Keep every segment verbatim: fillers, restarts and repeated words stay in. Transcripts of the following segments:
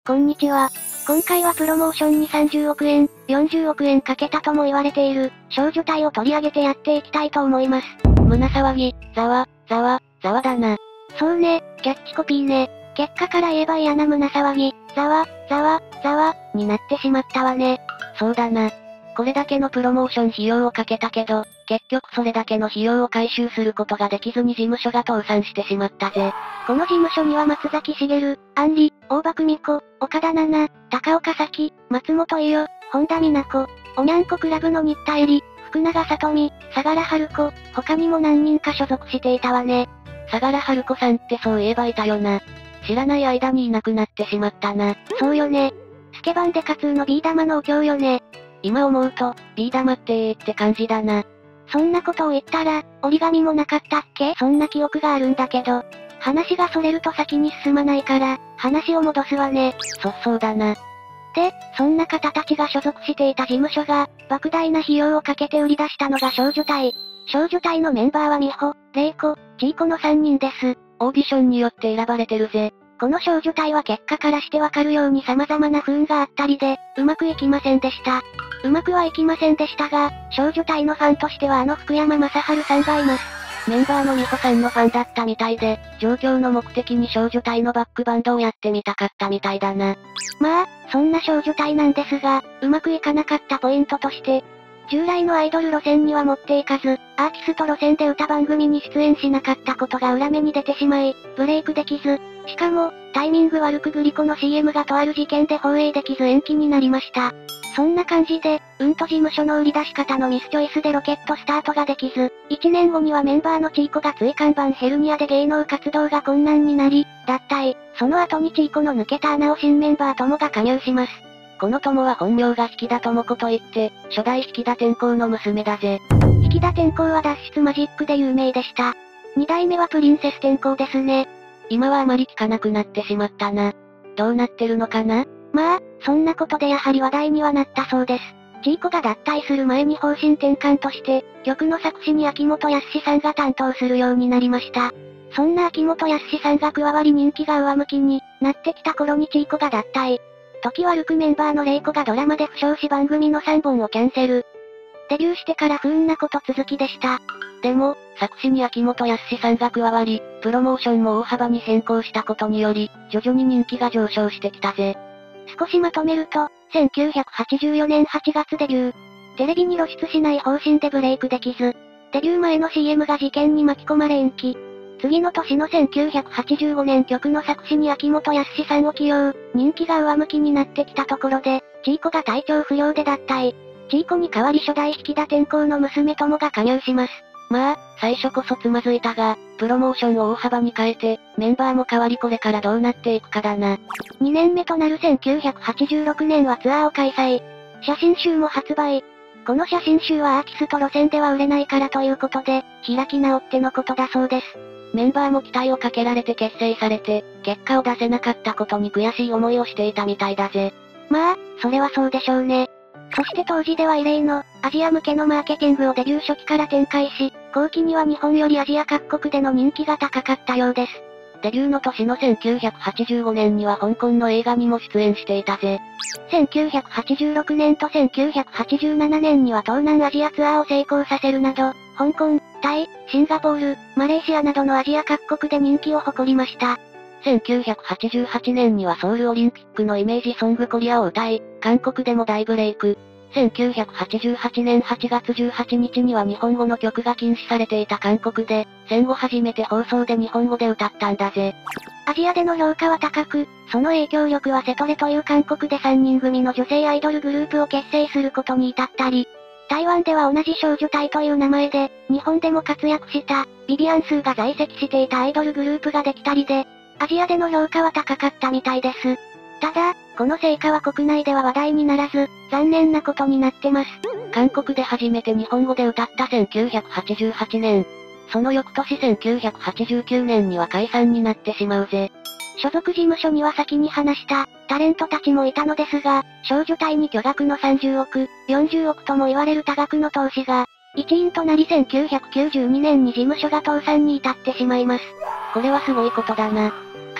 こんにちは。今回はプロモーションにさんじゅうおくえん、よんじゅうおくえんかけたとも言われている、少女隊を取り上げてやっていきたいと思います。 胸騒ぎ、ざわ、ざわ、ざわだな。 そうね、キャッチコピーね。結果から言えば嫌な胸騒ぎ、ざわ、ざわ、ざわ、になってしまったわね。 そうだな。これだけのプロモーション費用をかけたけど、結局それだけの費用を回収することができずに事務所が倒産してしまったぜ。 この事務所には松崎しげる、杏里、大場久美子、岡田奈々、高岡早紀、松本伊代、本田美奈子、おにゃんこクラブの新田絵里、福永さとみ、相良春子、他にも何人か所属していたわね。 相良春子さんってそういえばいたよな。知らない間にいなくなってしまったな。 そうよね。スケバンデカツーのビー玉のお経よね。 今思うと、ビー玉ってえーって感じだな。 そんなことを言ったら、折り紙もなかったっけ？そんな記憶があるんだけど。話がそれると先に進まないから、話を戻すわね。 そ、そうだな。 で、そんな方たちが所属していた事務所が、莫大な費用をかけて売り出したのが少女隊。少女隊のメンバーは美穂、玲子、ちいこのさんにんです。 オーディションによって選ばれてるぜ。 この少女隊は結果からしてわかるように様々な不運があったりで、うまくいきませんでした。うまくはいきませんでしたが、少女隊のファンとしてはあの福山雅治さんがいます。 メンバーの美穂さんのファンだったみたいで、上京の目的に少女隊のバックバンドをやってみたかったみたいだな。 まあ、そんな少女隊なんですが、うまくいかなかったポイントとして、従来のアイドル路線には持っていかず、アーティスト路線で歌番組に出演しなかったことが裏目に出てしまい、ブレイクできず、しかも、タイミング悪くグリコの シーエム がとある事件で放映できず延期になりました。そんな感じで、うんと事務所の売り出し方のミスチョイスでロケットスタートができず、いちねんごにはメンバーのチーコが椎間板ヘルニアで芸能活動が困難になり、脱退。その後にチーコの抜けた穴を新メンバー友が加入します。 この友は本名が引田智子といって、初代引田天功の娘だぜ。 引田天功は脱出マジックで有名でした。二代目はプリンセス天功ですね。 今はあまり聞かなくなってしまったな。どうなってるのかな？ まあ、そんなことでやはり話題にはなったそうです。チーコが脱退する前に方針転換として、曲の作詞に秋元康さんが担当するようになりました。そんな秋元康さんが加わり人気が上向きになってきた頃にチーコが脱退。時悪くメンバーの玲子がドラマで不祥事番組のさんぼんをキャンセル。デビューしてから不運なこと続きでした。 でも、作詞に秋元康さんが加わり、プロモーションも大幅に変更したことにより、徐々に人気が上昇してきたぜ。 少しまとめると、せんきゅうひゃくはちじゅうよねんはちがつデビュー。テレビに露出しない方針でブレイクできず、デビュー前の シーエム が事件に巻き込まれ延期。次の年のせんきゅうひゃくはちじゅうごねん曲の作詞に秋元康さんを起用。人気が上向きになってきたところで、チーコが体調不良で脱退。チーコに代わり初代引田天功の娘友が加入します。 まあ、最初こそつまずいたが、プロモーションを大幅に変えて、メンバーも変わりこれからどうなっていくかだな。 にねんめとなるせんきゅうひゃくはちじゅうろくねんはツアーを開催。写真集も発売。この写真集はアーティスト路線では売れないからということで、開き直ってのことだそうです。 メンバーも期待をかけられて結成されて、結果を出せなかったことに悔しい思いをしていたみたいだぜ。 まあ、それはそうでしょうね。そして当時では異例の、アジア向けのマーケティングをデビュー初期から展開し、後期には日本よりアジア各国での人気が高かったようです。 デビューの年のせんきゅうひゃくはちじゅうごねんには香港の映画にも出演していたぜ。 せんきゅうひゃくはちじゅうろくねんとせんきゅうひゃくはちじゅうななねんには東南アジアツアーを成功させるなど、香港、タイ、シンガポール、マレーシアなどのアジア各国で人気を誇りました。 せんきゅうひゃくはちじゅうはちねんにはソウルオリンピックのイメージソングコリアを歌い、韓国でも大ブレイク。せんきゅうひゃくはちじゅうはちねんはちがつじゅうはちにちには日本語の曲が禁止されていた韓国で、戦後初めて放送で日本語で歌ったんだぜ。 アジアでの評価は高く、その影響力はセトレという韓国でさんにん組の女性アイドルグループを結成することに至ったり、台湾では同じ少女隊という名前で、日本でも活躍した、ビビアンスーが在籍していたアイドルグループができたりで、アジアでの評価は高かったみたいです。ただ、この成果は国内では話題にならず、残念なことになってます。 韓国で初めて日本語で歌ったせんきゅうひゃくはちじゅうはちねん。その翌年せんきゅうひゃくはちじゅうきゅうねんには解散になってしまうぜ。 所属事務所には先に話した、タレントたちもいたのですが、少女隊に巨額のさんじゅうおく、よんじゅうおくとも言われる多額の投資が、一因となりせんきゅうひゃくきゅうじゅうにねんに事務所が倒産に至ってしまいます。 これはすごいことだな。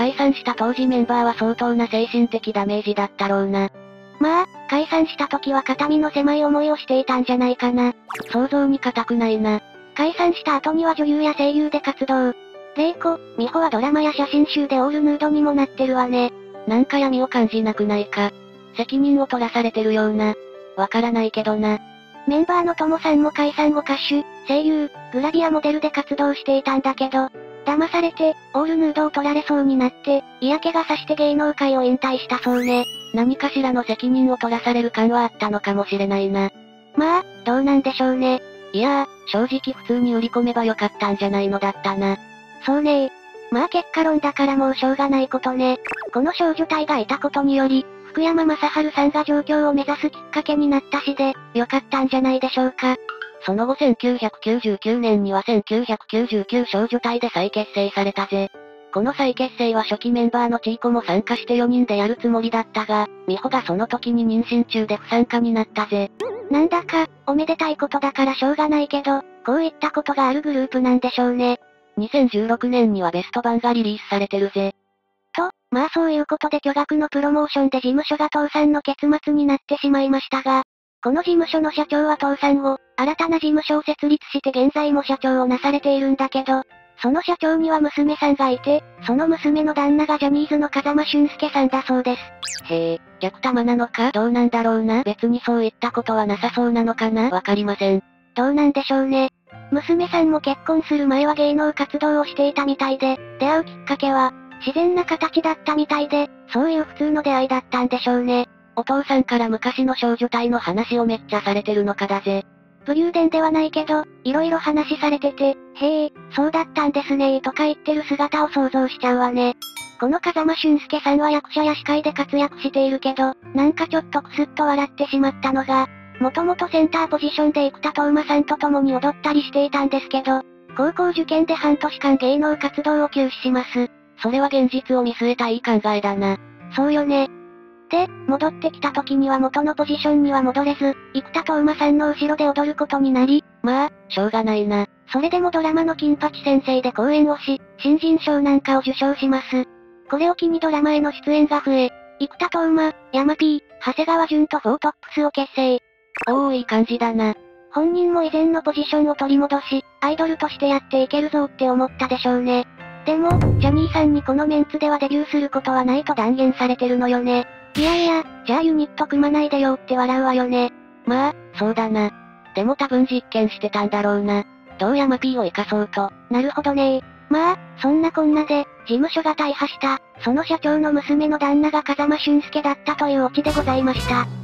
解散した当時メンバーは相当な精神的ダメージだったろうな。 まあ、解散した時は肩身の狭い思いをしていたんじゃないかな。 想像に難くないな。 解散した後には女優や声優で活動。玲子、美穂はドラマや写真集でオールヌードにもなってるわね。 なんか闇を感じなくないか。責任を取らされてるような。わからないけどな。 メンバーのともさんも解散後歌手、声優、グラビアモデルで活動していたんだけど、騙されて、オールヌードを取られそうになって、嫌気がさして芸能界を引退したそうね。 何かしらの責任を取らされる感はあったのかもしれないな。 まあ、どうなんでしょうね。 いやー、正直普通に売り込めばよかったんじゃないのだったな。 そうねー。まあ結果論だからもうしょうがないことね。この少女隊がいたことにより、福山雅治さんが上京を目指すきっかけになったしで、よかったんじゃないでしょうか。 その後せんきゅうひゃくきゅうじゅうきゅうねんにはせんきゅうひゃくきゅうじゅうきゅう少女隊で再結成されたぜ。この再結成は初期メンバーのチーコも参加してよにんでやるつもりだったが、美穂がその時に妊娠中で不参加になったぜ。 なんだか、おめでたいことだからしょうがないけど、こういったことがあるグループなんでしょうね。 にせんじゅうろくねんにはベスト版がリリースされてるぜ。 と、まあそういうことで巨額のプロモーションで事務所が倒産の結末になってしまいましたが、この事務所の社長は倒産後、新たな事務所を設立して現在も社長をなされているんだけど、その社長には娘さんがいて、その娘の旦那がジャニーズの風間俊介さんだそうです。 へえ、逆玉なのかどうなんだろうな。別にそういったことはなさそうなのかな。わかりません。 どうなんでしょうね。娘さんも結婚する前は芸能活動をしていたみたいで、出会うきっかけは、自然な形だったみたいで、そういう普通の出会いだったんでしょうね。 お父さんから昔の少女隊の話をめっちゃされてるのかだぜ。 武勇伝ではないけど、いろいろ話されてて、へえ、そうだったんですねーとか言ってる姿を想像しちゃうわね。この風間俊介さんは役者や司会で活躍しているけど、なんかちょっとクスッと笑ってしまったのが、もともとセンターポジションで生田斗真さんと共に踊ったりしていたんですけど、高校受験で半年間芸能活動を休止します。 それは現実を見据えたいい考えだな。 そうよね。で、戻ってきた時には元のポジションには戻れず、生田斗真さんの後ろで踊ることになり、 まあ、しょうがないな。 それでもドラマの金八先生で公演をし、新人賞なんかを受賞します。これを機にドラマへの出演が増え、生田斗真、山 P、長谷川潤とフォートップスを結成。 おーいい感じだな。 本人も以前のポジションを取り戻し、アイドルとしてやっていけるぞって思ったでしょうね。でも、ジャニーさんにこのメンツではデビューすることはないと断言されてるのよね。いやいや、じゃあユニット組まないでよって笑うわよね。 まあ、そうだな。でも多分実験してたんだろうな。どう山 P を生かそうと。 なるほどねー。まあ、そんなこんなで、事務所が大破した、その社長の娘の旦那が風間俊介だったというオチでございました。